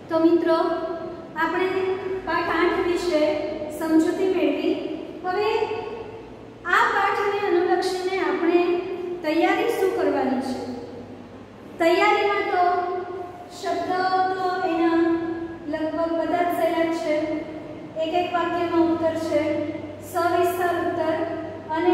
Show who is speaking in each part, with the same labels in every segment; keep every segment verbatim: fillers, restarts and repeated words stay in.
Speaker 1: तो मित्रों આપણે પાઠ આઠ વિશે સમજૂતી મેળવી। હવે આ પાઠને અનુલક્ષીને આપણે તૈયારી શું કરવાની છે? તૈયારીમાં તો શબ્દો તો એના લગભગ બધા જ સહેલા છે। એક એક વાક્યમાં ઉત્તર છે, સવિસ્તાર ઉત્તર અને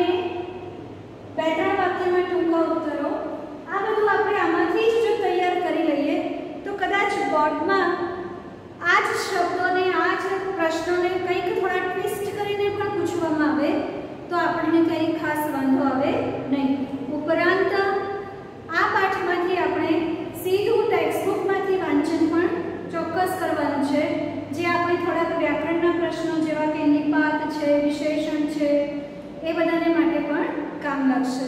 Speaker 1: બે ત્રણ વાક્યમાં ટૂંકા ઉત્તરો। આ બધું આપણે આમાંથી જ જો તૈયાર કરી લઈએ તો કદાચ બોર્ડમાં આ જ શબ્દોને આ જ પ્રશ્નોને કંઈક થોડા ટ્વિસ્ટ કરીને પણ પૂછવામાં આવે તો આપણને કંઈ ખાસ વાંધો આવે નહીં। ઉપરાંત આ પાઠમાંથી આપણે સીધું ટેક્સ્ટબુકમાંથી વાંચન પણ ચોક્કસ કરવાનું છે, જે આપણે થોડાક વ્યાકરણના પ્રશ્નો જેવા કે નિપાત છે, વિશેષણ છે, એ બધાને માટે પણ કામ લાગશે।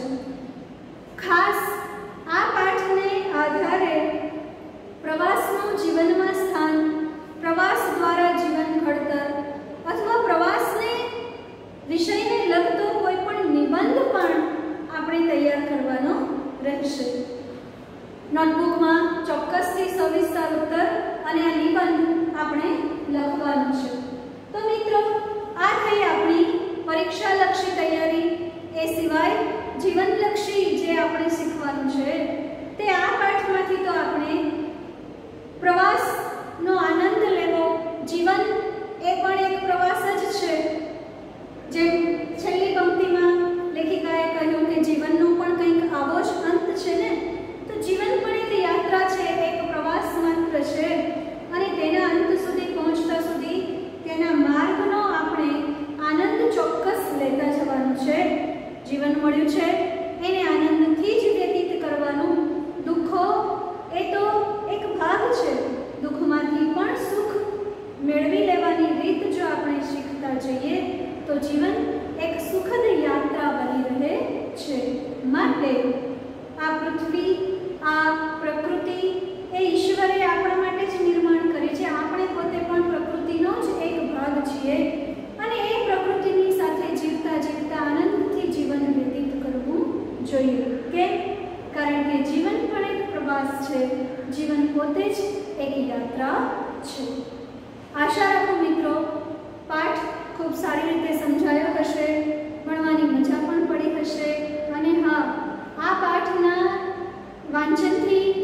Speaker 1: ખાસ આ પાઠને આધારે પ્રવાસનું જીવનમાં સ્થાન, પ્રવાસ દ્વારા જીવન ઘડતર અથવા પ્રવાસને વિષયને લગતો કોઈ પણ નિબંધ પણ આપણે તૈયાર કરવાનો રહેશે। નોટબુકમાં ચોક્કસથી સવિસ્તાર ઉત્તર અને આ નિબંધ આપણે લખવાનું છે। તો મિત્રો, આ થઈ આપણી પરીક્ષાલક્ષી તૈયારી। એ સિવાય જીવનલક્ષી જે આપણે શીખવાનું છે તે આ પાઠમાંથી તો આપણે પ્રવાસનો આનંદ લેવો, જીવન એ પણ એક પ્રવાસ જ છે। જેમ છેલ્લી પંક્તિમાં લેખિકાએ કહ્યું કે જીવનનો પણ કંઈક આવો જ અંત છે ને, તો જીવન પણ એક યાત્રા છે, એક પ્રવાસ માત્ર છે અને તેના અંત સુધી પહોંચતા સુધી તેના માર્ગનો આપણે આનંદ ચોક્કસ લેતા જવાનું છે। જીવન મળ્યું છે એને આનંદથી જ વ્યતીત કરવાનું। દુઃખો એ તો એક ભાગ છે, દુઃખમાંથી પણ સુખ મેળવી લેવાની રીત જો આપણે શીખતા જઈએ તો જીવન એક સુખદ યાત્રા બની રહે છે। માટે આ પૃથ્વી, આ પ્રકૃતિ એ ઈશ્વરે આપણા માટે જ નિર્માણ કરી છે। આપણે પોતે પણ પ્રકૃતિનો જ એક ભાગ છીએ અને એ પ્રકૃતિની સાથે જીવતા જીવતા આનંદથી જીવન વ્યતીત કરવું જોઈએ। કેમ? કારણ કે જીવન પણ એક પ્રવાસ છે, જીવન પોતે જ એક યાત્રા છે। આશા રાખું મિત્રો પાઠ ખૂબ સારી રીતે સમજાયો હશે, ભણવાની મજા પણ પડી હશે અને હા, આ પાઠના વાંચનથી